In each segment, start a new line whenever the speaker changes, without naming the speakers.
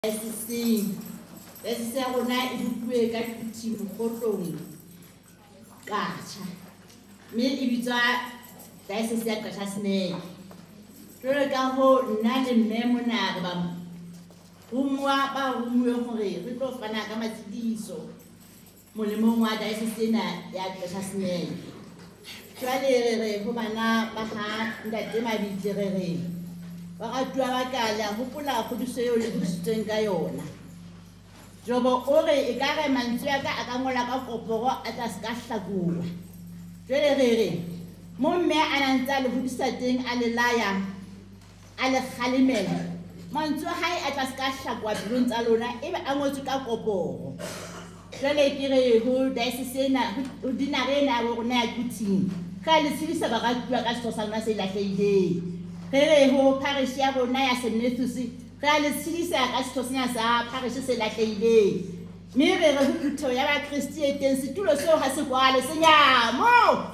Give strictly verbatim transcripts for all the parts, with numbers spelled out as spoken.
Licensing. Licensing ya rona e bupuwe ka Tuti Mokgotlong Qacha. Mme e bitswa Diocese ya Qacha Snake. Jwale ka ho nna le mme mona re ba rumwa ba rumuwe hore re tlo fana ka matsidiso molemong wa diocese ena ya Qacha Snake. Jwale re re ho bana ba ha ntate Mabitla re re ba ratwa ba kala hopola kgodiso eo le busitsweng ka yona. Jobo o re e ka re mantswe ya ka a ka ngola ka koporo a tla se ka hlakuwa. Jwale re re mo mme a nang tsa le hodisa teng a le laya a le kgalemela mantswe a hae a tla se ka hlakuwa dilong tsa lona ebe a ngotswe ka koporo. Jwale ke re ho diocese ena ho dinare ena ya rona ya Tuting ka le tshedisa ba ratwa ka setho sa lona se lahlehileng. Re re ho parish ya rona ya Saint Matthews re a le tshedisa ka setho sena sa parish se lahlehileng. Mme re re ho phutho ya ba Kristi e teng setulo seo ha se kwale senyamo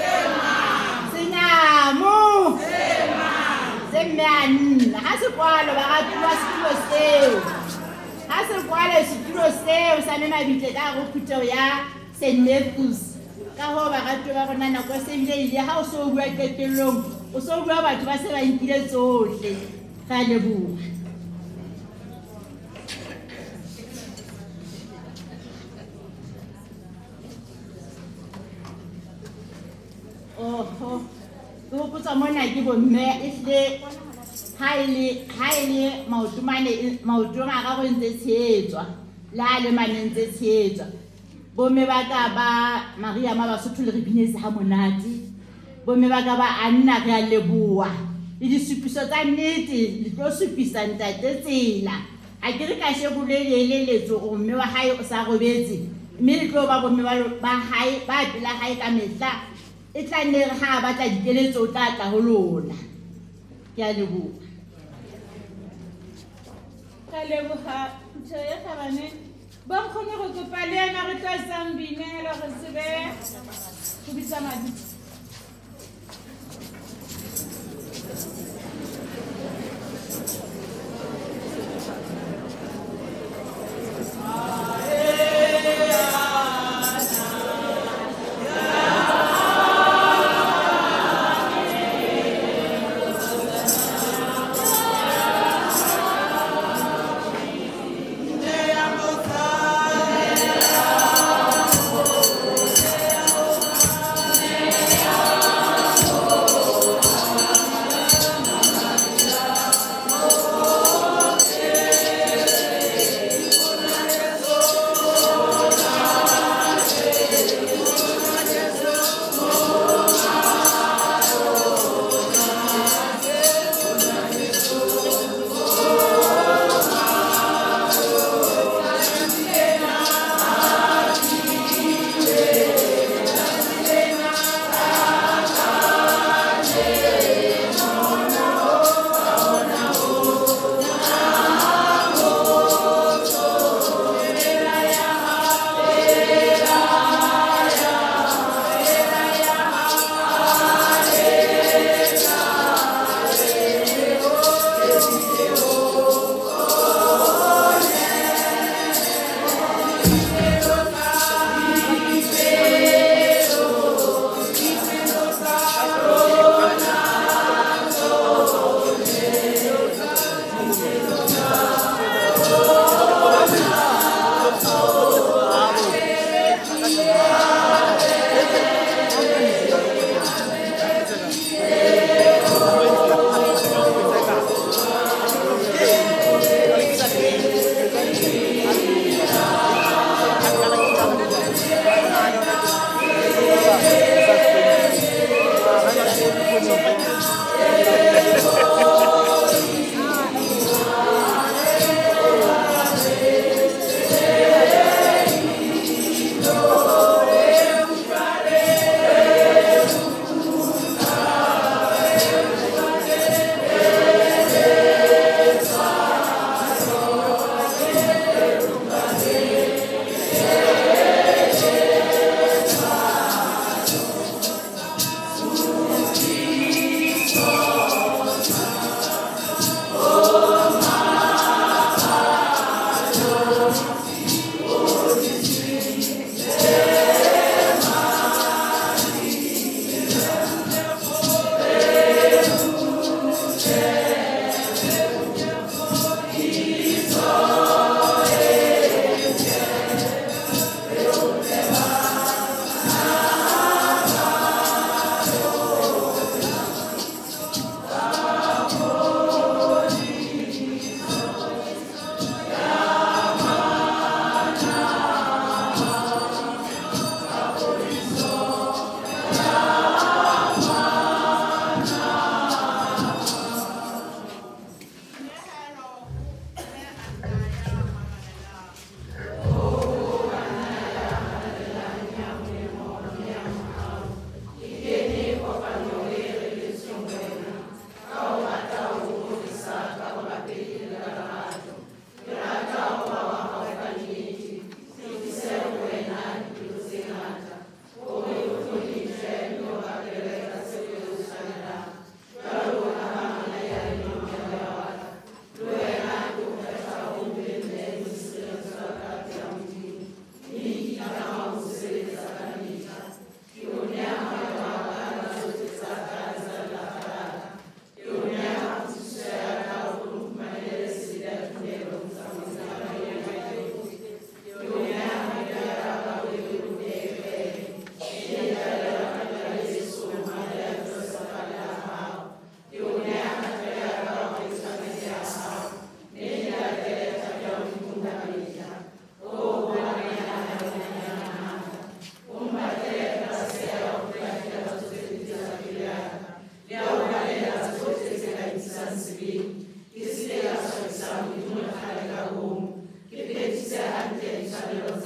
senyamo senyamo ha se kwale ba ratwa setulo seo ha se kwale setulo seo sa mme Mabitla ka ho phutho ya Saint Matthews. Ka ho ba ratwa ba rona nako se bile ile ha o so bua qetellong o so bua batho ba se ba nkile tsohle ga leboha. Oho go potsa mona ke bomme e hle ha ile ha ile maotumane maotuma ga go ntse tshetswa la le manentse tshetswa bomme ba ka ba Maria ma ba Sotho le re binetse ha monate bomme ba ka ba anna re a leboha le disupiso tsa nnete le tlo supisa ntate tsela a ke re ka shebulele le letso o mme wa hae o sa robetse mme le tlo ba bomme ba hae ba pela hae ka mehla e tla nne re ha ba tla dikeletso o tla tla ho lona. Ke a leboha
ka leboha ntho ya khabane ba khone go kopa le ena re tla sambinelo re sebe go bitsa Mabitla.
Yeah.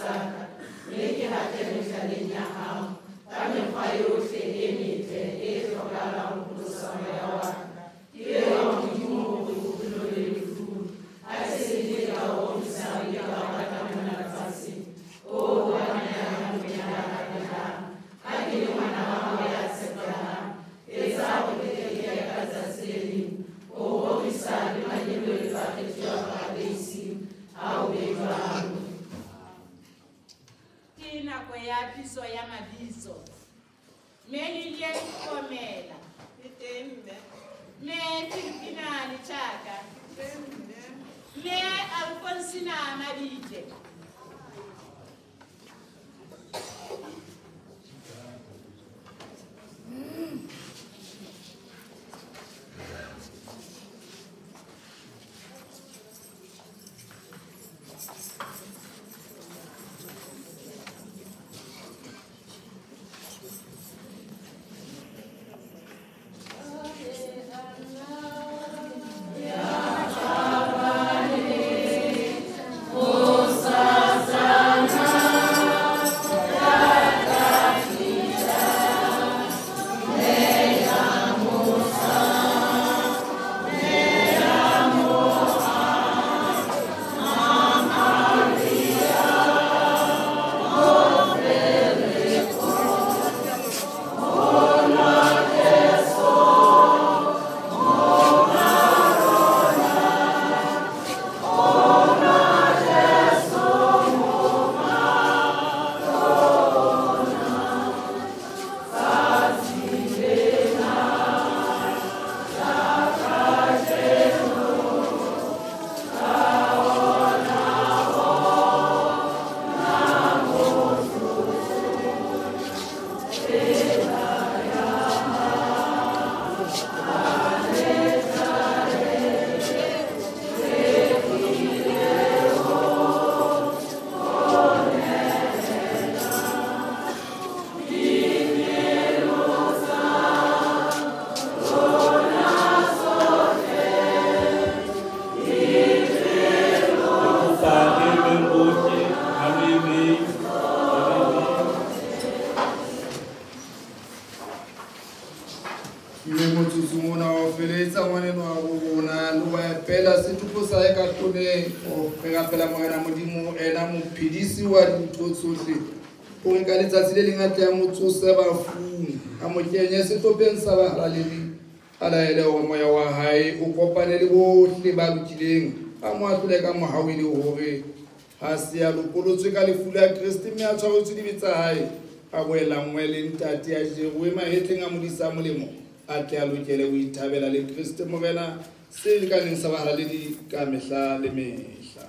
Asia lopolotswe ka lefu la Kriste mme a tshwaretswe dibetsa hae a boela ngwe le ntate a jeruwe mahetleng a modisa molemo a tle a lokele ho ithabela le Kriste morena se lekaneng sa bahalaledi ka mehla le mehla.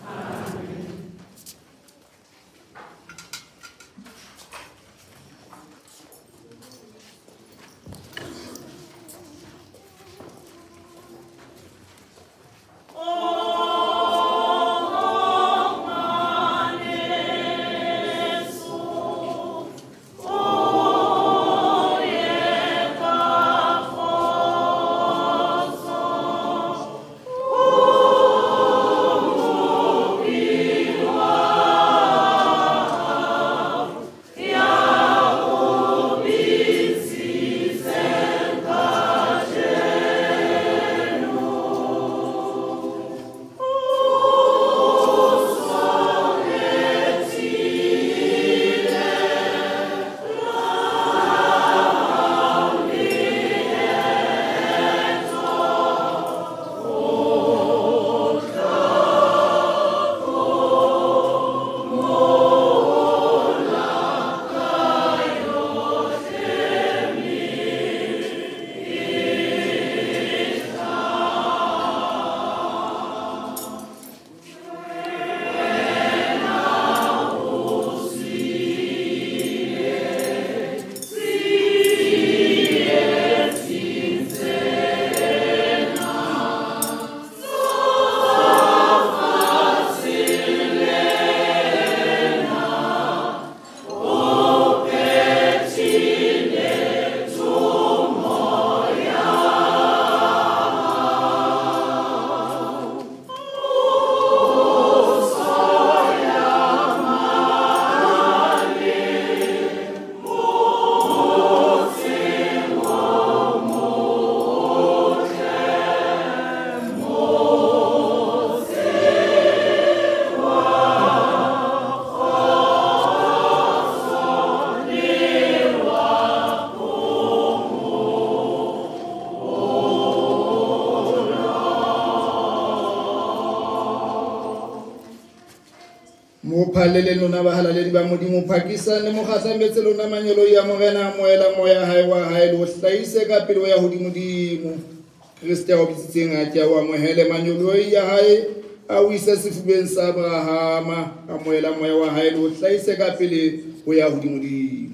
Amen.
Oh
mo phalele lona ba halaledi ba modimo phakisane mo kgahlambetse lona manyolo ya morena moela moya hae wa hae le o hlaise ka pelo ya hodimodimo Kriste wa bitsitseng a ke wa mohele manyolo ya hae a o isa sefubeng sa Abrahama a moela moya wa hae le o hlaise ka pele ho ya hodimodimo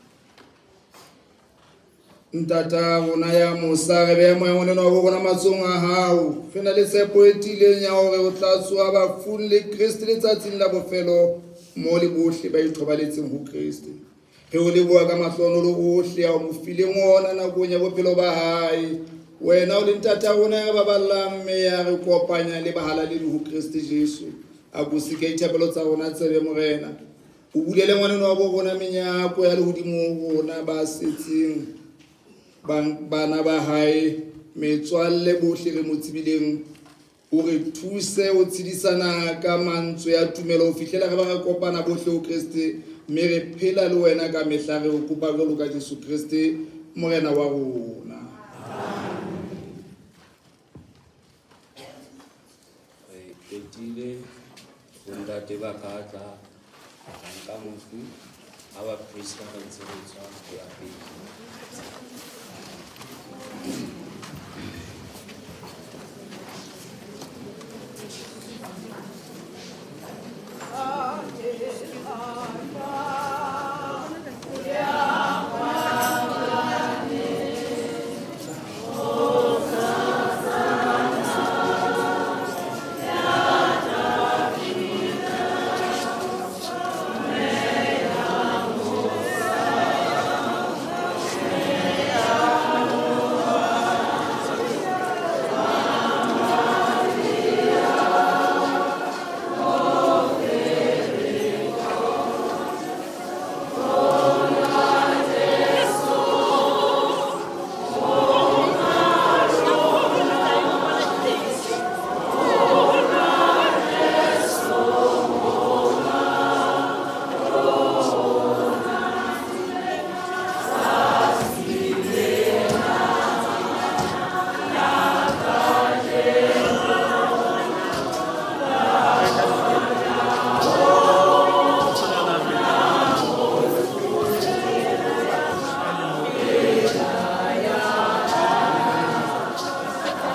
ntata rona ya Musa re be moya ngwana wa bona matsong a hao re na le tshepo e tileng ya hore o tla tswa ba fulle Kriste le tsatsing la bofelo mo le bohle ba ithobaletseng ho Kriste re o leboha ka mahlono le bohle ya mo file ngona nakong ya bophelo ba hae wena o le ntata rona ya ba ballang me ya re kopanya le bahala le ho Kriste Jesu a go sika ithapelo tsa rona tsebe morena o bulele ngwana wa bo bona menyako ya le hodimo rona ba setseng bana ba hae metswalle bohle re mo tsibileng o re thuse o tshidisana ka mantswe ya tumelo o fihlela re ba re kopana bohle ho Kriste mme re phela le wena ka mehla re o kopa jwalo ka Jesu Kriste morena wa rona
re ketile bunda te ba ka tla ka mofu aba priest ka ntse re tswa go ya pele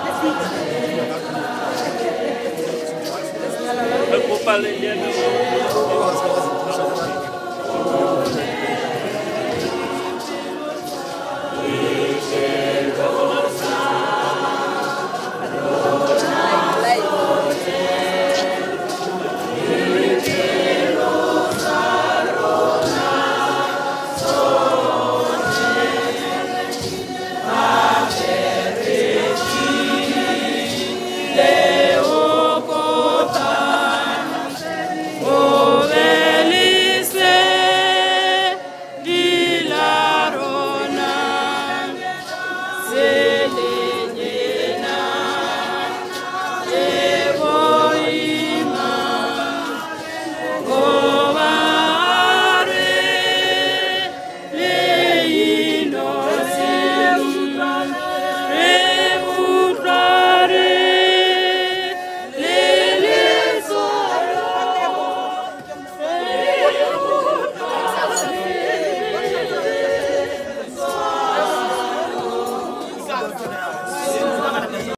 Palengene